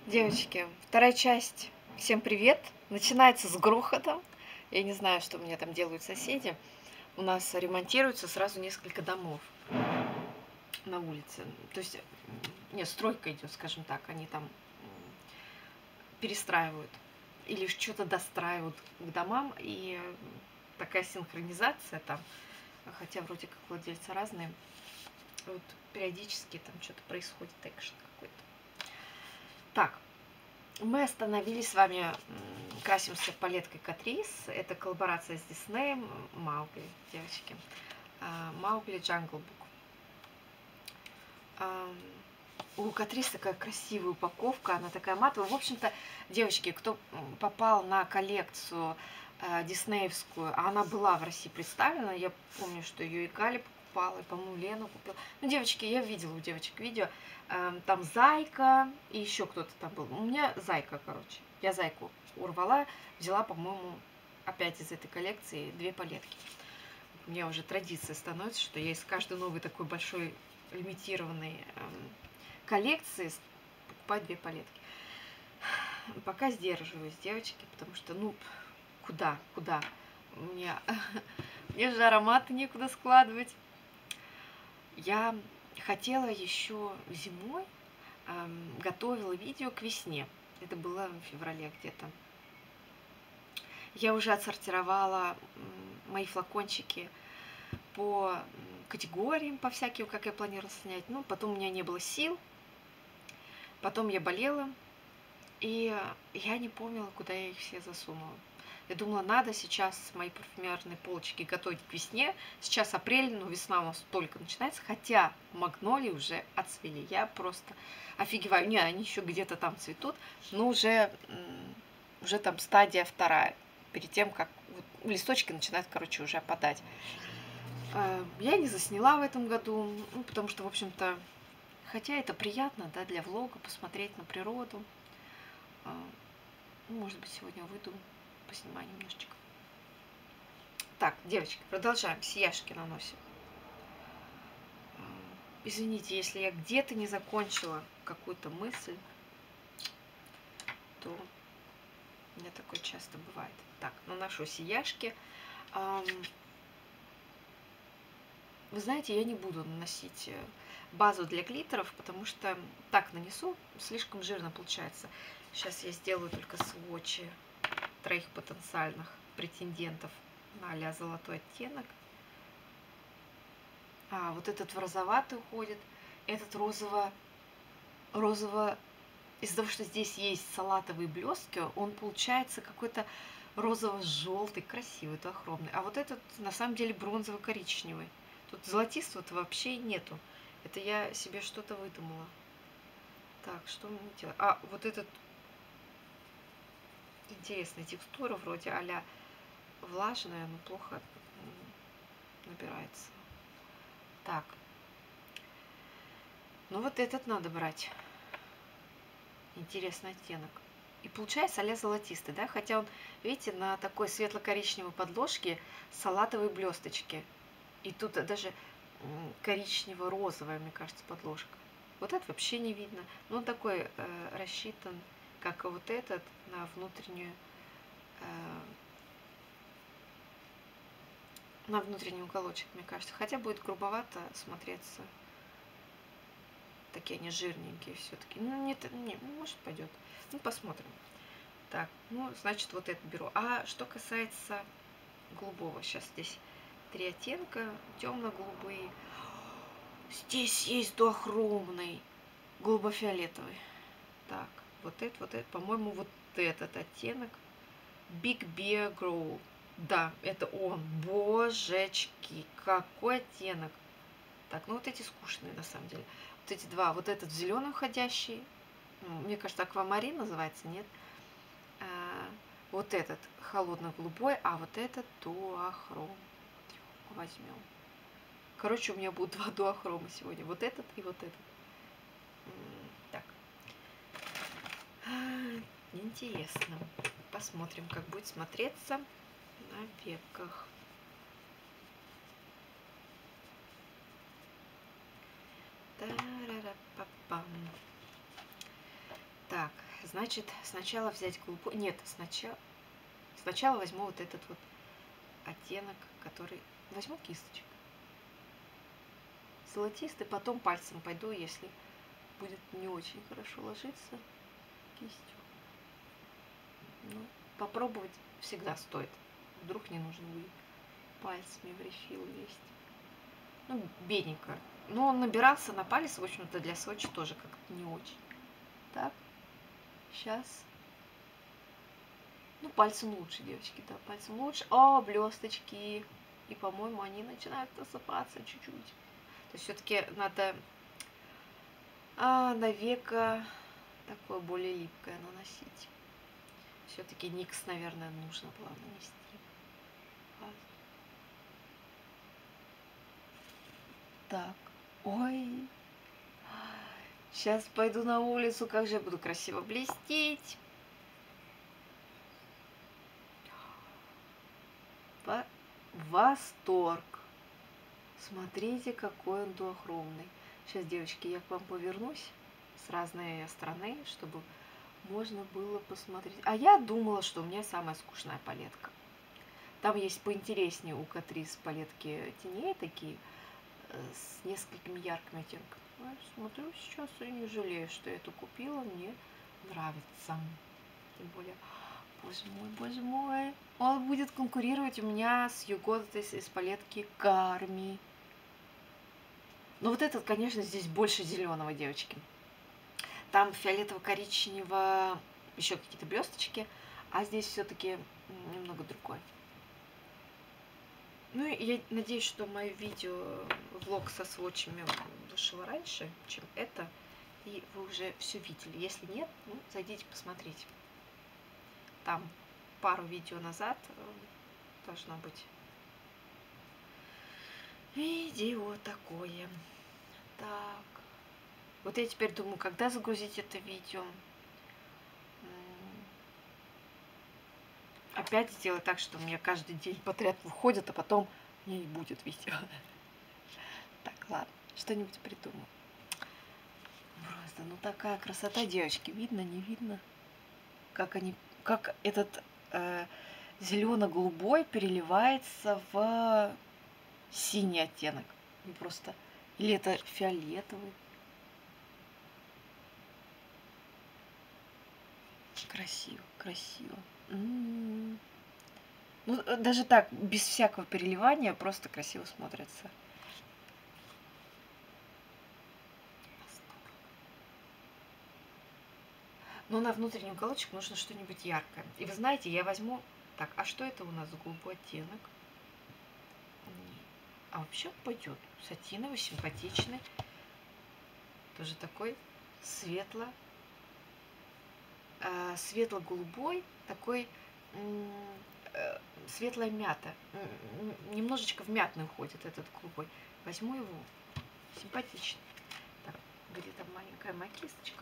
Девочки, вторая часть. Всем привет. Начинается с грохотом. Я не знаю, что мне там делают соседи. У нас ремонтируется сразу несколько домов на улице. То есть, нет, стройка идет, скажем так. Они там перестраивают или что-то достраивают к домам. И такая синхронизация там, хотя вроде как владельцы разные, вот периодически там что-то происходит, экшен какой-то. Так, мы остановились с вами, красимся палеткой Catrice. Это коллаборация с Диснеем. Маугли, девочки. Маугли Джангл Бук. У Catrice такая красивая упаковка, она такая матовая. В общем-то, девочки, кто попал на коллекцию диснеевскую, а она была в России представлена, я помню, что ее и Галя покупала, и, по-моему, Лена купила. Ну, девочки, я видела у девочек видео, там Зайка и еще кто-то там был. У меня Зайка, короче. Я Зайку урвала, взяла, по-моему, опять из этой коллекции 2 палетки. У меня уже традиция становится, что я из каждой новой такой большой лимитированной коллекции покупать 2 палетки. Пока сдерживаюсь, девочки, потому что, ну, куда? Мне же ароматы некуда складывать. Я хотела еще зимой, готовила видео к весне. Это было в феврале где-то. Я уже отсортировала мои флакончики по категориям, по всяким, как я планировала снять. Ну, потом у меня не было сил. Потом я болела, и я не помнила, куда я их все засунула. Я думала, надо сейчас мои парфюмерные полочки готовить к весне. Сейчас апрель, но весна у нас только начинается. Хотя магнолии уже отцвели. Я просто офигеваю. Не, они еще где-то там цветут, но уже там стадия вторая. Перед тем, как вот, листочки начинают, короче, уже опадать. Я не засняла в этом году, ну, потому что, в общем-то, хотя это приятно, да, для влога, посмотреть на природу. Может быть, сегодня выйду, поснимаю немножечко. Так, девочки, продолжаем. Сияшки наносим. Извините, если я где-то не закончила какую-то мысль, то у меня такое часто бывает. Так, наношу сияшки. Вы знаете, я не буду наносить базу для глиттеров, потому что так нанесу, слишком жирно получается. Сейчас я сделаю только сводчи 3 потенциальных претендентов на а-ля золотой оттенок. Вот этот в розоватый уходит, этот розово, из-за того, что здесь есть салатовые блестки, он получается какой-то розово-желтый, красивый, дуохромный. А вот этот на самом деле бронзово-коричневый. Тут золотистого-то вообще нету. Это я себе что-то выдумала. Так, что мне делать? Вот этот интересная текстура, вроде а-ля влажная, но плохо набирается. Так. Ну вот этот надо брать. Интересный оттенок. И получается а-ля золотистый, да? Хотя он, видите, на такой светло-коричневой подложке салатовые блесточки. И тут даже коричнево-розовая, мне кажется, подложка. Вот это вообще не видно. Но он такой рассчитан, как и вот этот, на внутренний уголочек, мне кажется. Хотя будет грубовато смотреться. Такие они жирненькие все-таки. Ну, не, может, пойдет. Ну, посмотрим. Так, ну, значит, вот это беру. А что касается голубого, сейчас здесь 3 оттенка, темно-голубые. Здесь есть дуохромный, голубо-фиолетовый. Так, вот это, по-моему, вот этот оттенок. Big Bear Grow. Да, это он. Божечки, какой оттенок. Так, ну вот эти скучные, на самом деле. Вот эти два. Вот этот зеленый уходящий. Мне кажется, аквамарин называется, нет? Вот этот холодно-голубой, а вот этот дуохром. Возьмем. Короче, у меня будут 2 дуохрома сегодня. Вот этот и вот этот. Так. Интересно. Посмотрим, как будет смотреться на веках. Так, значит, сначала взять голубой. Нет, сначала возьму вот этот вот оттенок, который... Возьму кисточку. Золотистый, потом пальцем пойду, если будет не очень хорошо ложиться кистью. Ну, попробовать всегда стоит. Вдруг не нужно будет пальцами в рефил лезть. Ну, бедненько. Но он набирался на палец, в общем-то, для Сочи тоже как-то не очень. Так, сейчас. Ну, пальцем лучше, девочки, да, пальцем лучше. О, блесточки. И, по-моему, они начинают осыпаться чуть-чуть. То есть все-таки надо на веко такое более липкое наносить. Все-таки никс, наверное, нужно было нанести. Так, ой, сейчас пойду на улицу, как же я буду красиво блестеть. Восторг. Смотрите, какой он дуохромный. Сейчас, девочки, я к вам повернусь с разной стороны, чтобы можно было посмотреть. А я думала, что у меня самая скучная палетка. Там есть поинтереснее у Catrice палетки теней такие, с несколькими яркими оттенками. Смотрю сейчас и не жалею, что я эту купила. Мне нравится. Тем более, боже мой, он будет конкурировать у меня с You Got This из палетки Карми. Но вот этот, конечно, здесь больше зеленого, девочки. Там фиолетово-коричневого, еще какие-то блесточки, а здесь все-таки немного другой. Ну, я надеюсь, что мое видео, влог со сводчами вышло раньше, чем это, и вы уже все видели. Если нет, ну, зайдите, посмотрите. Там пару видео назад должно быть видео такое. Так. Вот я теперь думаю, когда загрузить это видео. Опять сделать так, что у меня каждый день подряд выходит, а потом не будет видео. Так, ладно, что-нибудь придумаю. Просто, ну такая красота, девочки. Видно, не видно? Как этот зелено-голубой переливается в синий оттенок. Не просто. Или это фиолетовый. Красиво, красиво. Ну, даже так, без всякого переливания, просто красиво смотрится. Но на внутренний уголочек нужно что-нибудь яркое. И вы знаете, я возьму... Так, а что это у нас за голубой оттенок? А вообще пойдет. Сатиновый, симпатичный. Тоже такой светло-голубой, такой светлая мята. Немножечко в мятный уходит этот голубой. Возьму его. Симпатичный. Так, где там маленькая моя кисточка?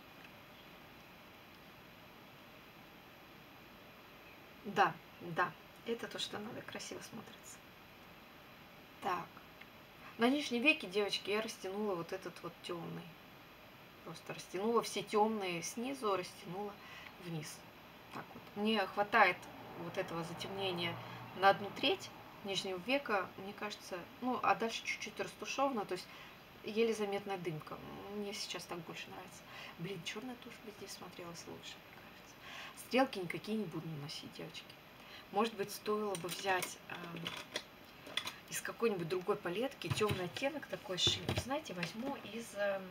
Да, да, это то, что надо, красиво смотрится. Так, на нижней веке, девочки, я растянула вот этот вот темный. Просто растянула все темные снизу, растянула вниз. Так вот. Мне хватает вот этого затемнения на 1/3 нижнего века, мне кажется, ну, а дальше чуть-чуть растушевано, то есть еле заметная дымка. Мне сейчас так больше нравится. Блин, черная тушь бы здесь смотрелась лучше, мне кажется. Стрелки никакие не буду наносить, девочки. Может быть, стоило бы взять из какой-нибудь другой палетки темный оттенок такой, знаете, возьму из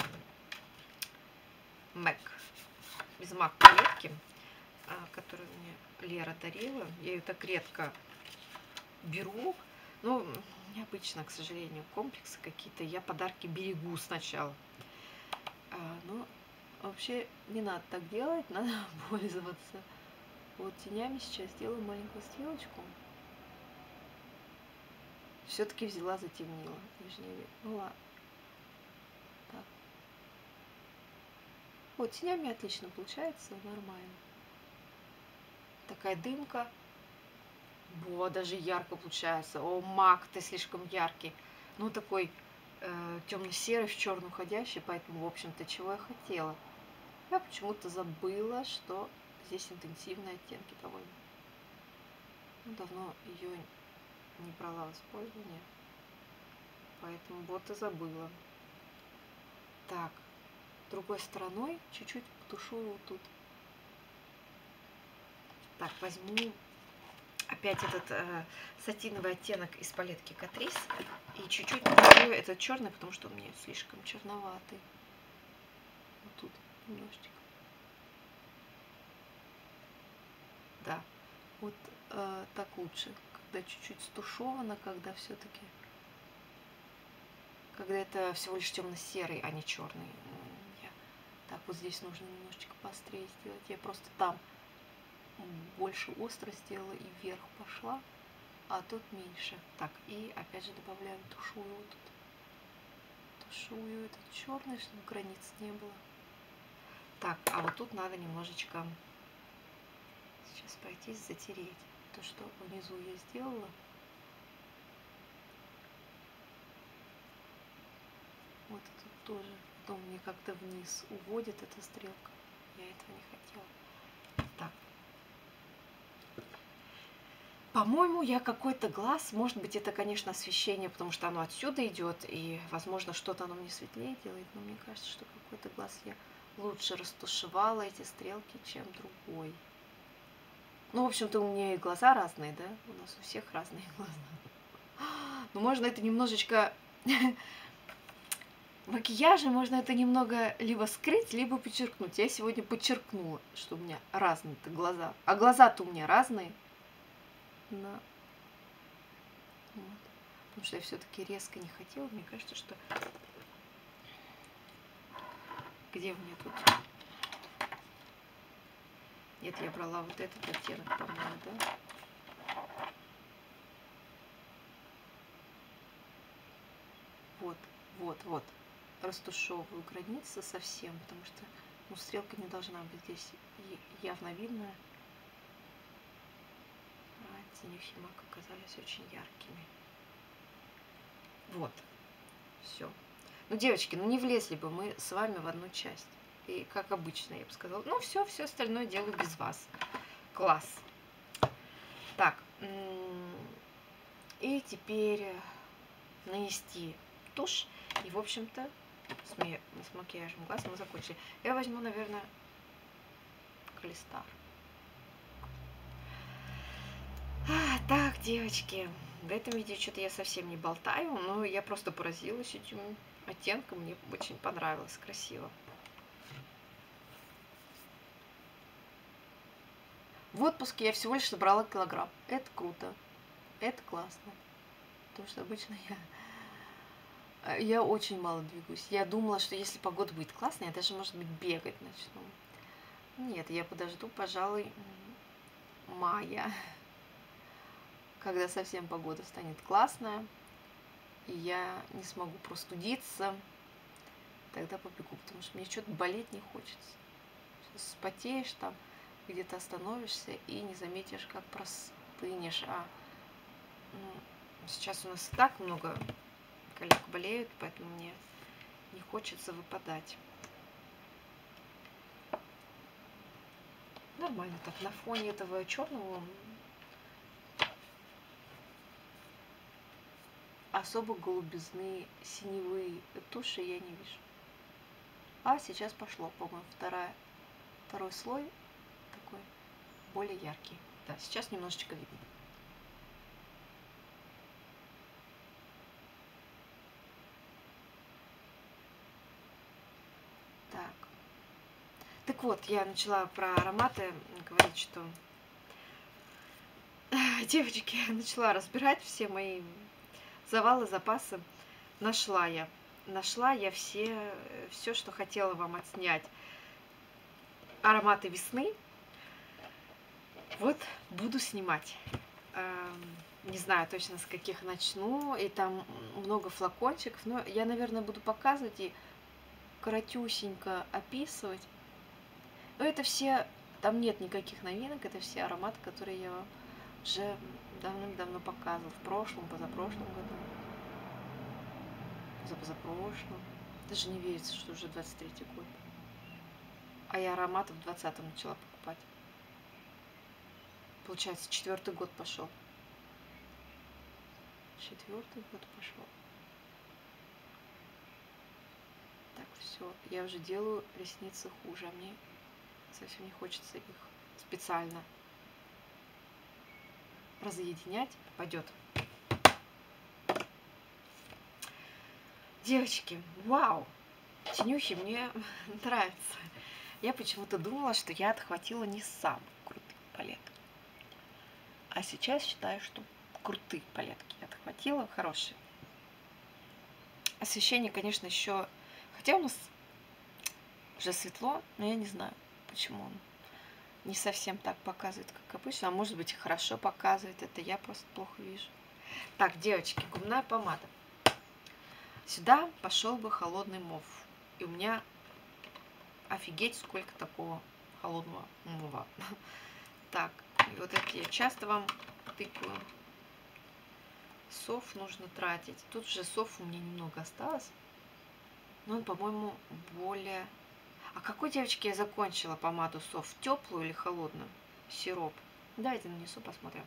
MAC, из MAC палетки, которую мне Лера дарила. Я ее так редко беру. Ну, необычно, к сожалению, комплексы какие-то. Я подарки берегу сначала. Ну, вообще не надо так делать, надо пользоваться. Вот тенями сейчас сделаю маленькую стрелочку. Все-таки взяла, затемнила нижний век. Ну ладно. Так. Вот тенями отлично получается, нормально. Такая дымка. Во, даже ярко получается. О, Мак, ты слишком яркий. Ну, такой темно-серый в черный уходящий, поэтому, в общем-то, чего я хотела. Я почему-то забыла, что здесь интенсивные оттенки довольно. Ну, давно ее не брала в использование, поэтому вот и забыла. Так, другой стороной чуть-чуть потушую вот тут. Так, возьму опять этот сатиновый оттенок из палетки Catrice и чуть-чуть потушую этот черный, потому что он мне слишком черноватый. Вот тут немножечко. Да, вот так лучше, когда чуть-чуть стушевано, когда все-таки, когда это всего лишь темно-серый, а не черный. Так, вот здесь нужно немножечко поострее сделать. Я просто там больше остро сделала и вверх пошла, а тут меньше. Так, и опять же добавляем, тушую вот тут. Тушую этот черный, чтобы границ не было. Так, а вот тут надо немножечко сейчас пройтись, затереть то, что внизу я сделала. Вот тут тоже. Потом мне как-то вниз уводит эта стрелка. Я этого не хотела. Так. По-моему, я какой-то глаз, может быть, это, конечно, освещение, потому что оно отсюда идет, и, возможно, что-то оно мне светлее делает, но мне кажется, что какой-то глаз я лучше растушевала эти стрелки, чем другой. Ну, в общем-то, у меня и глаза разные, да? У нас у всех разные глаза. Но можно это немножечко... Макияжем можно это немного либо скрыть, либо подчеркнуть. Я сегодня подчеркнула, что у меня разные глаза. А глаза-то у меня разные. Но... Вот. Потому что я все-таки резко не хотела. Мне кажется, что... Где у меня тут? Нет, я брала вот этот оттенок, по-моему, да? Вот, вот, вот. Растушевываю границы совсем, потому что, ну, стрелка не должна быть здесь явно видная. А тени Фимак оказались очень яркими. Вот. Все. Ну, девочки, ну не влезли бы мы с вами в одну часть. И как обычно, я бы сказала, ну все остальное делаю без вас. Класс. Так. И теперь нанести тушь. И, в общем-то, с макияжем глаз мы закончили. Я возьму, наверное, Клистар. Так, девочки, в этом видео что-то я совсем не болтаю, но я просто поразилась этим оттенком, мне очень понравилось, красиво. В отпуске я всего лишь собрала килограмм. Это круто, это классно, потому что обычно я очень мало двигаюсь. Я думала, что если погода будет классная, я даже, может быть, бегать начну. Нет, я подожду, пожалуй, мая, когда совсем погода станет классная, и я не смогу простудиться, тогда побегу, потому что мне что-то болеть не хочется. Спотеешь там, где-то остановишься и не заметишь, как простынешь. Сейчас у нас и так много коллег болеют, поэтому мне не хочется выпадать. Нормально так, на фоне этого черного особо голубизны, синевые туши я не вижу. А сейчас пошло, по-моему, второй слой такой более яркий. Да, сейчас немножечко видно. Так вот, я начала про ароматы говорить, что девочки, я начала разбирать все мои завалы, запасы. Нашла я все, что хотела вам отснять. Ароматы весны. Вот буду снимать. Не знаю точно, с каких начну. И там много флакончиков. Но я, наверное, буду показывать и коротюсенько описывать. Но это все, там нет никаких новинок. Это все ароматы, которые я вам уже давным-давно показывала. В прошлом, позапрошлом году. Позапрошлом. Даже не верится, что уже 23-й год. А я ароматы в 20-м начала покупать. Получается, 4-й год пошел. 4-й год пошел. Так, все. Я уже делаю ресницы хуже. А мне совсем не хочется их специально разъединять. Пойдет. Девочки, вау! Тенюхи мне нравятся. Я почему-то думала, что я отхватила не самые крутые палетки. А сейчас считаю, что крутые палетки я отхватила, хорошие. Освещение, конечно, еще... Хотя у нас уже светло, но я не знаю, почему он не совсем так показывает, как обычно. А может быть, и хорошо показывает. Это я просто плохо вижу. Так, девочки, губная помада. Сюда пошел бы холодный мов. И у меня офигеть, сколько такого холодного мова. Так, и вот эти я часто вам тыкаю. Соф нужно тратить. Тут же соф у меня немного осталось. Но он, по-моему, более... А какой, девочки, я закончила помаду соф? Теплую или холодную? Сироп. Давайте нанесу, посмотрим.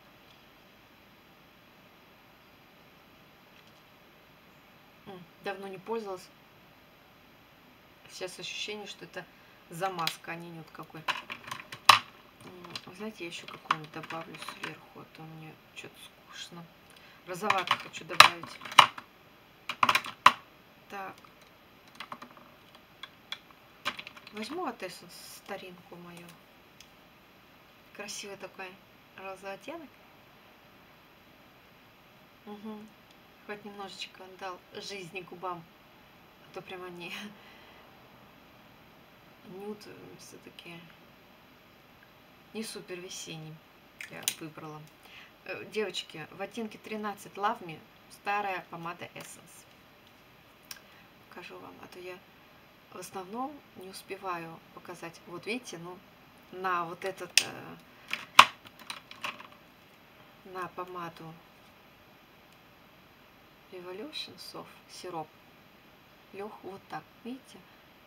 Давно не пользовалась. Сейчас ощущение, что это замазка, а не нюд какой. Знаете, я еще какой-нибудь добавлю сверху, а то мне что-то скучно. Розоватый хочу добавить. Так. Возьму от Essence старинку мою. Красивый такой розовый оттенок. Угу. Хоть немножечко он дал жизни губам. А то прям они нюд все-таки не супер весенний. Я выбрала. Девочки, в оттенке 13 Love Me старая помада Essence. Покажу вам, а то я в основном не успеваю показать. Вот видите, ну, на вот этот, на помаду Revolution Soft сироп лег вот так, видите?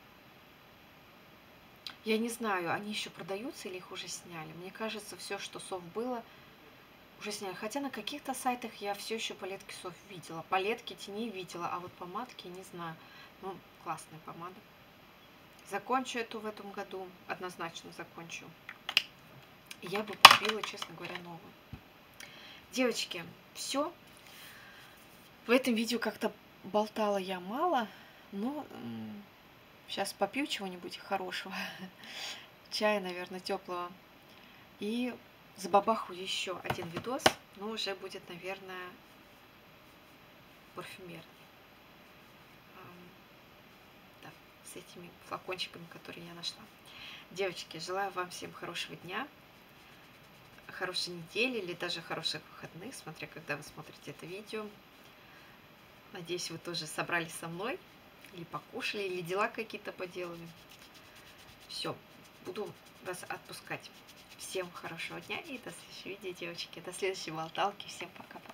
Я не знаю, они еще продаются или их уже сняли. Мне кажется, все, что софт было, уже сняли. Хотя на каких-то сайтах я все еще палетки софт видела. Палетки теней видела, а вот помадки не знаю. Ну, классная помада. Закончу эту в этом году. Однозначно закончу. Я бы купила, честно говоря, новую. Девочки, все. В этом видео как-то болтала я мало, но сейчас попью чего-нибудь хорошего. Чая, наверное, теплого. И забабахаю еще один видос, но уже будет, наверное, парфюмерный. Да, с этими флакончиками, которые я нашла. Девочки, желаю вам всем хорошего дня, хорошей недели или даже хороших выходных, смотря когда вы смотрите это видео. Надеюсь, вы тоже собрались со мной, или покушали, или дела какие-то поделали. Все, буду вас отпускать. Всем хорошего дня и до следующего видео, девочки. До следующей болталки. Всем пока-пока.